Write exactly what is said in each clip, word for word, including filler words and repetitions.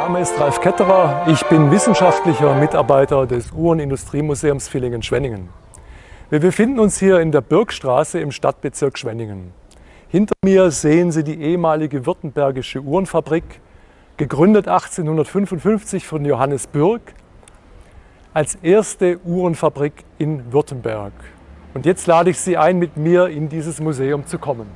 Name ist Ralf Ketterer. Ich bin wissenschaftlicher Mitarbeiter des Uhren-Industriemuseums Villingen-Schwenningen. Wir befinden uns hier in der Birkstraße im Stadtbezirk Schwenningen. Hinter mir sehen Sie die ehemalige württembergische Uhrenfabrik, gegründet achtzehnhundertfünfundfünfzig von Johannes Birk, als erste Uhrenfabrik in Württemberg. Und jetzt lade ich Sie ein, mit mir in dieses Museum zu kommen.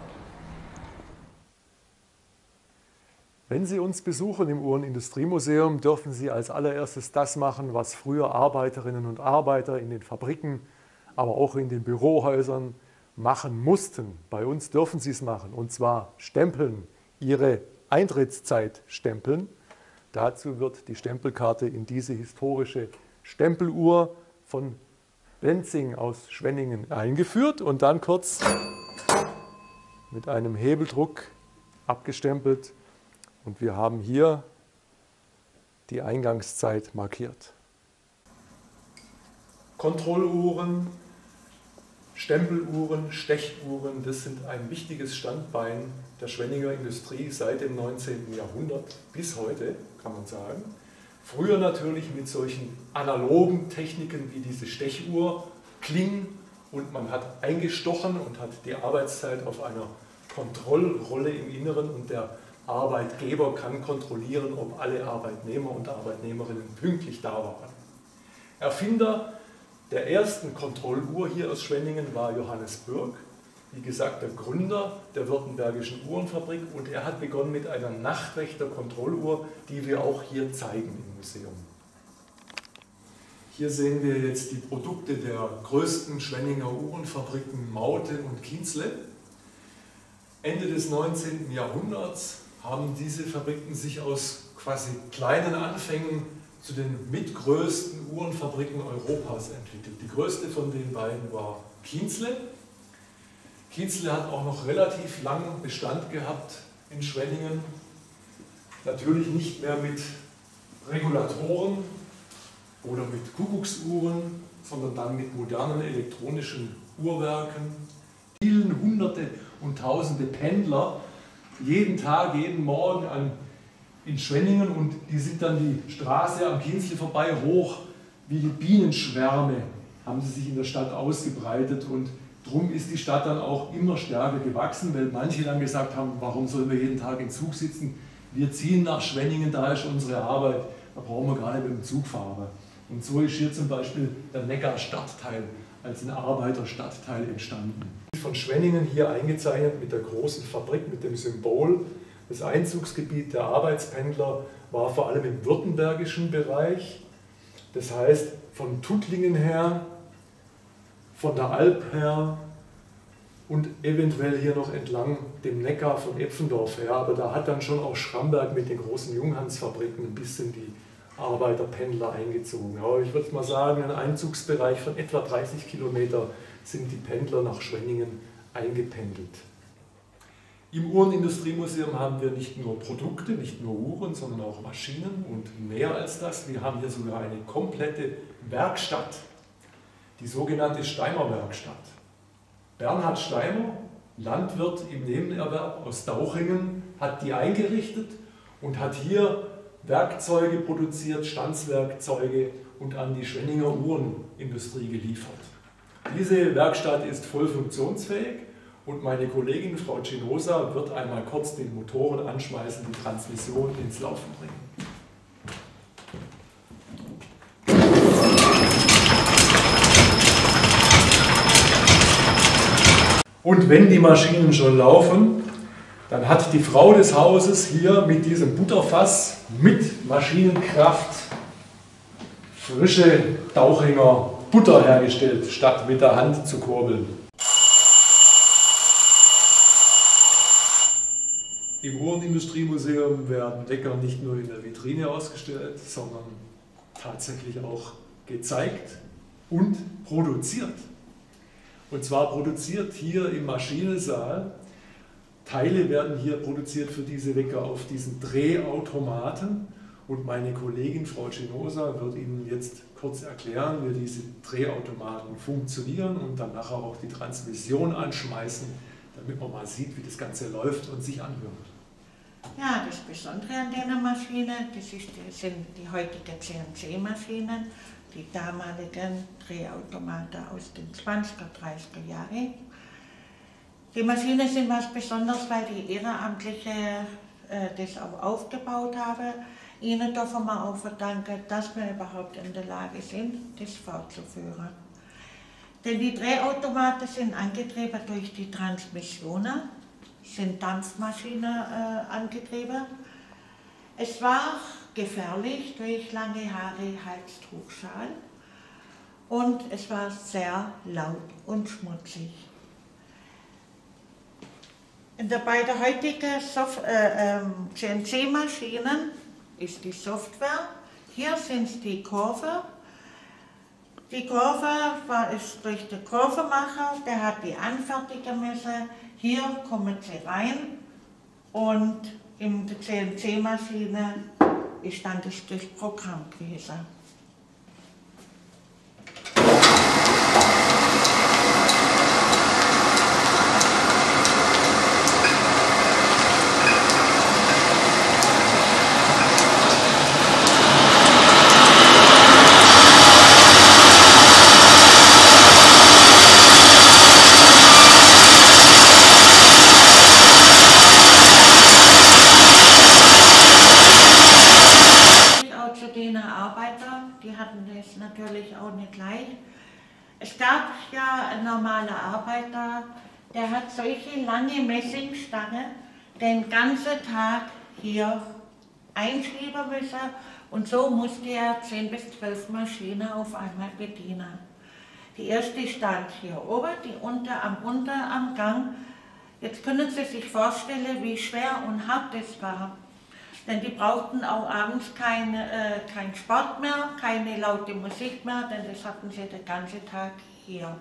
Wenn Sie uns besuchen im Uhrenindustriemuseum, dürfen Sie als allererstes das machen, was früher Arbeiterinnen und Arbeiter in den Fabriken, aber auch in den Bürohäusern machen mussten. Bei uns dürfen Sie es machen, und zwar stempeln, Ihre Eintrittszeit stempeln. Dazu wird die Stempelkarte in diese historische Stempeluhr von Benzing aus Schwenningen eingeführt und dann kurz mit einem Hebeldruck abgestempelt. Und wir haben hier die Eingangszeit markiert. Kontrolluhren, Stempeluhren, Stechuhren, das sind ein wichtiges Standbein der Schwenninger Industrie seit dem neunzehnten Jahrhundert bis heute, kann man sagen. Früher natürlich mit solchen analogen Techniken wie diese Stechuhr, Klingen, und man hat eingestochen und hat die Arbeitszeit auf einer Kontrollrolle im Inneren, und der Arbeitgeber kann kontrollieren, ob alle Arbeitnehmer und Arbeitnehmerinnen pünktlich da waren. Erfinder der ersten Kontrolluhr hier aus Schwenningen war Johannes Birk, wie gesagt der Gründer der württembergischen Uhrenfabrik, und er hat begonnen mit einer Nachtwächter-Kontrolluhr, die wir auch hier zeigen im Museum. Hier sehen wir jetzt die Produkte der größten Schwenninger Uhrenfabriken Maute und Kienzle. Ende des neunzehnten Jahrhunderts haben diese Fabriken sich aus quasi kleinen Anfängen zu den mitgrößten Uhrenfabriken Europas entwickelt. Die größte von den beiden war Kienzle. Kienzle hat auch noch relativ langen Bestand gehabt in Schwenningen. Natürlich nicht mehr mit Regulatoren oder mit Kuckucksuhren, sondern dann mit modernen elektronischen Uhrwerken. Vielen Hunderte und Tausende Pendler jeden Tag, jeden Morgen an, in Schwenningen, und die sind dann die Straße am Kienzle vorbei hoch wie die Bienenschwärme, haben sie sich in der Stadt ausgebreitet, und darum ist die Stadt dann auch immer stärker gewachsen, weil manche dann gesagt haben, warum sollen wir jeden Tag im Zug sitzen? Wir ziehen nach Schwenningen, da ist unsere Arbeit, da brauchen wir gar nicht mit dem Zug fahren. Und so ist hier zum Beispiel der Neckar-Stadtteil als ein Arbeiterstadtteil entstanden. Von Schwenningen hier eingezeichnet mit der großen Fabrik, mit dem Symbol. Das Einzugsgebiet der Arbeitspendler war vor allem im württembergischen Bereich. Das heißt, von Tuttlingen her, von der Alp her und eventuell hier noch entlang dem Neckar von Epfendorf her. Aber da hat dann schon auch Schramberg mit den großen Junghans-Fabriken ein bisschen die Arbeiterpendler eingezogen. Aber ich würde mal sagen, ein Einzugsbereich von etwa dreißig Kilometer sind die Pendler nach Schwenningen eingependelt. Im Uhrenindustriemuseum haben wir nicht nur Produkte, nicht nur Uhren, sondern auch Maschinen und mehr als das. Wir haben hier sogar eine komplette Werkstatt, die sogenannte Steimer-Werkstatt. Bernhard Steimer, Landwirt im Nebenerwerb aus Dauchingen, hat die eingerichtet und hat hier Werkzeuge produziert, Stanzwerkzeuge, und an die Schwenninger Uhrenindustrie geliefert. Diese Werkstatt ist voll funktionsfähig, und meine Kollegin Frau Cinosa wird einmal kurz den Motoren anschmeißen, die Transmission ins Laufen bringen. Und wenn die Maschinen schon laufen, dann hat die Frau des Hauses hier mit diesem Butterfass mit Maschinenkraft frische Dauchinger Butter hergestellt, statt mit der Hand zu kurbeln. Im Uhrenindustriemuseum werden Wecker nicht nur in der Vitrine ausgestellt, sondern tatsächlich auch gezeigt und produziert. Und zwar produziert hier im Maschinensaal. Teile werden hier produziert für diese Wecker auf diesen Drehautomaten, und meine Kollegin Frau Cinosa wird Ihnen jetzt kurz erklären, wie diese Drehautomaten funktionieren und dann nachher auch die Transmission anschmeißen, damit man mal sieht, wie das Ganze läuft und sich anhört. Ja, das Besondere an der Maschine, das ist, das sind die heutigen C N C-Maschinen, die damaligen Drehautomaten aus den zwanziger, dreißiger Jahren. Die Maschinen sind was Besonderes, weil die Ehrenamtliche äh, das auch aufgebaut haben. Ihnen dürfen wir auch verdanken, dass wir überhaupt in der Lage sind, das fortzuführen. Denn die Drehautomaten sind angetrieben durch die Transmissionen, sind Dampfmaschinen äh, angetrieben. Es war gefährlich durch lange Haare, Hals, Trugschal und es war sehr laut und schmutzig. In der, bei der heutigen äh, ähm, C N C-Maschinen ist die Software. Hier sind die Kurven. Die Kurve war, ist durch den Kurvenmacher, der hat die anfertigen müssen. Hier kommen sie rein und in der C N C-Maschine ist dann das Programm gewesen. Die hatten das natürlich auch nicht leicht. Es gab ja einen normalen Arbeiter, der hat solche lange Messingstangen den ganzen Tag hier einschieben müssen und so musste er zehn bis zwölf Maschinen auf einmal bedienen. Die erste stand hier oben, die unter am unter am Gang. Jetzt können Sie sich vorstellen, wie schwer und hart das war. Denn die brauchten auch abends keinen äh, kein Sport mehr, keine laute Musik mehr, denn das hatten sie den ganzen Tag hier.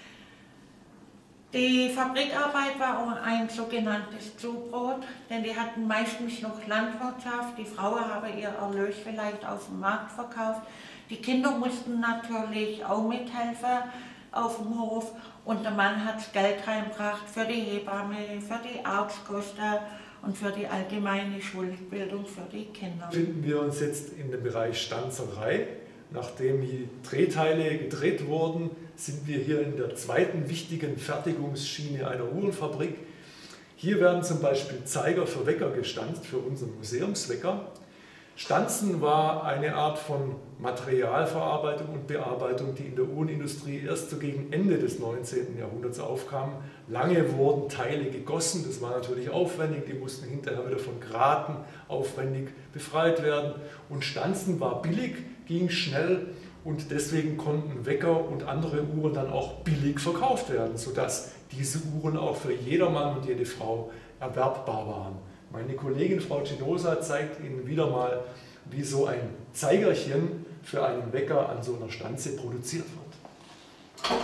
Die Fabrikarbeit war auch ein sogenanntes Zubrot, denn die hatten meistens noch Landwirtschaft, die Frauen haben ihr Erlös vielleicht auf dem Markt verkauft. Die Kinder mussten natürlich auch mithelfen auf dem Hof und der Mann hat das Geld reingebracht für die Hebamme, für die Arztkosten und für die allgemeine Schulbildung für die Kinder. Befinden wir uns jetzt in dem Bereich Stanzerei. Nachdem die Drehteile gedreht wurden, sind wir hier in der zweiten wichtigen Fertigungsschiene einer Uhrenfabrik. Hier werden zum Beispiel Zeiger für Wecker gestanzt, für unseren Museumswecker. Stanzen war eine Art von Materialverarbeitung und Bearbeitung, die in der Uhrenindustrie erst so gegen Ende des neunzehnten Jahrhunderts aufkam. Lange wurden Teile gegossen, das war natürlich aufwendig, die mussten hinterher wieder von Graten aufwendig befreit werden. Und Stanzen war billig, ging schnell und deswegen konnten Wecker und andere Uhren dann auch billig verkauft werden, sodass diese Uhren auch für jedermann und jede Frau erwerbbar waren. Meine Kollegin Frau Cinosa zeigt Ihnen wieder mal, wie so ein Zeigerchen für einen Wecker an so einer Stanze produziert wird.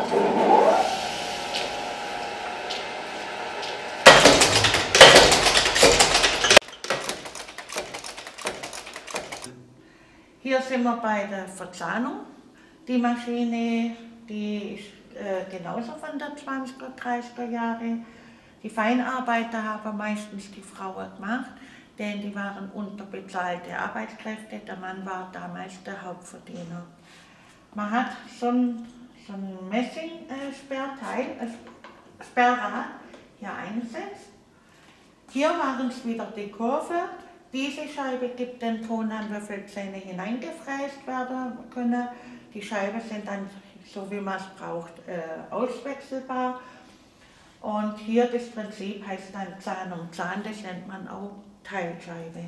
Hier sind wir bei der Verzahnung. Die Maschine, die ist äh, genauso von der zwanziger, dreißiger Jahre. Die Feinarbeiter haben meistens die Frauen gemacht, denn die waren unterbezahlte Arbeitskräfte. Der Mann war damals der Hauptverdiener. Man hat so ein, so ein Messing-Sperrteil, ein Sperrrad hier eingesetzt. Hier waren es wieder die Kurve. Diese Scheibe gibt den Ton an, wie viele Zähne hineingefräst werden können. Die Scheiben sind dann, so wie man es braucht, äh, auswechselbar. Und hier das Prinzip heißt dann Zahn um Zahn, das nennt man auch Teilscheibe.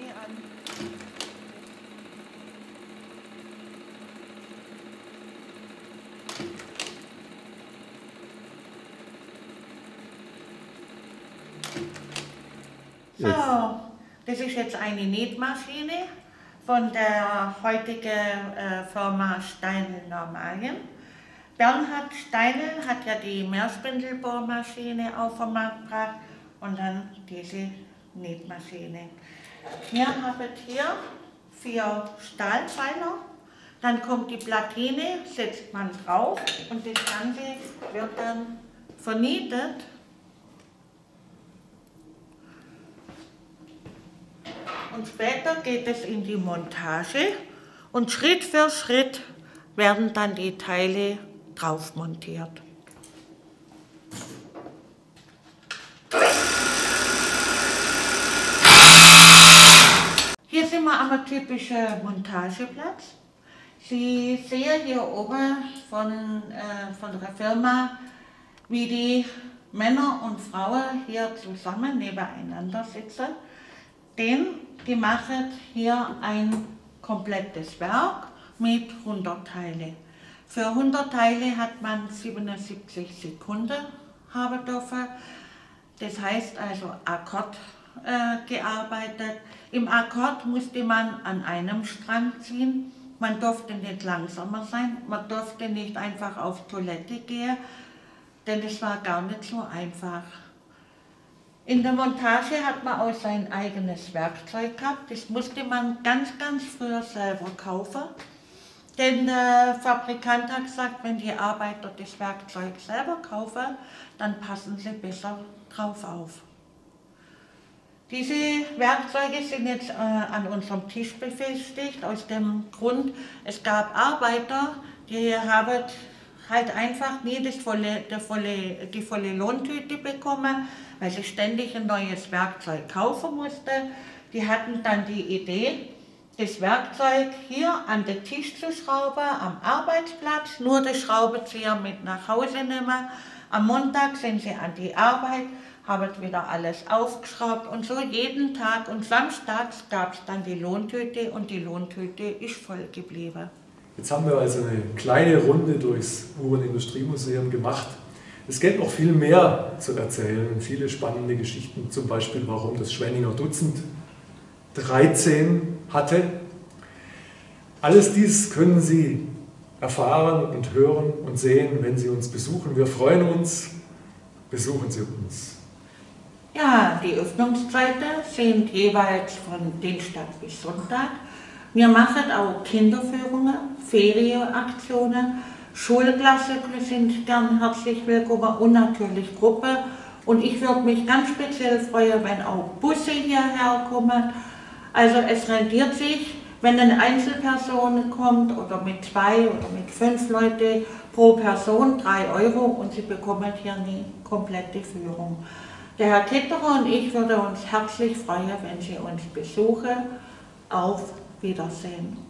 So, das ist jetzt eine Nähtmaschine von der heutigen äh, Firma Steinl Normalien. Bernhard Steinl hat ja die Mehrspindelbohrmaschine auf den Markt gebracht und dann diese Nähtmaschine. Wir haben hier vier Stahlpfeiler, dann kommt die Platine, setzt man drauf und das Ganze wird dann vernietet. und später geht es in die Montage und Schritt für Schritt werden dann die Teile drauf montiert. Hier sind wir am typischen Montageplatz. Sie sehen hier oben von, äh, von der Firma, wie die Männer und Frauen hier zusammen nebeneinander sitzen. Denn die machen hier ein komplettes Werk mit hundert Teile. Für hundert Teile hat man siebenundsiebzig Sekunden haben dürfen. Das heißt also Akkord äh, gearbeitet. Im Akkord musste man an einem Strang ziehen. Man durfte nicht langsamer sein, man durfte nicht einfach auf Toilette gehen, denn es war gar nicht so einfach. In der Montage hat man auch sein eigenes Werkzeug gehabt. Das musste man ganz, ganz früher selber kaufen. Denn der Fabrikant hat gesagt, wenn die Arbeiter das Werkzeug selber kaufen, dann passen sie besser drauf auf. Diese Werkzeuge sind jetzt äh, an unserem Tisch befestigt, aus dem Grund, es gab Arbeiter, die haben halt einfach nie das volle, die, volle, die volle Lohntüte bekommen, weil sie ständig ein neues Werkzeug kaufen mussten. Die hatten dann die Idee, das Werkzeug hier an den Tisch zu schrauben, am Arbeitsplatz, nur den Schraubenzieher mit nach Hause nehmen. Am Montag sind sie an die Arbeit, haben wieder alles aufgeschraubt und so jeden Tag und samstags gab es dann die Lohntüte und die Lohntüte ist voll geblieben. Jetzt haben wir also eine kleine Runde durchs Uhrenindustriemuseum gemacht. Es gibt noch viel mehr zu erzählen, viele spannende Geschichten, zum Beispiel warum das Schwenninger Dutzend dreizehn hatte. Alles dies können Sie erfahren und hören und sehen, wenn Sie uns besuchen. Wir freuen uns, besuchen Sie uns. Ja, die Öffnungszeiten sind jeweils von Dienstag bis Sonntag. Wir machen auch Kinderführungen, Ferienaktionen, Schulklassen sind gern herzlich willkommen und natürlich Gruppe. Und ich würde mich ganz speziell freuen, wenn auch Busse hierher kommen. Also es rentiert sich, wenn eine Einzelperson kommt oder mit zwei oder mit fünf Leuten pro Person drei Euro und sie bekommen hier eine komplette Führung. Der Herr Kitterer und ich würden uns herzlich freuen, wenn Sie uns besuchen. Auf Wiedersehen.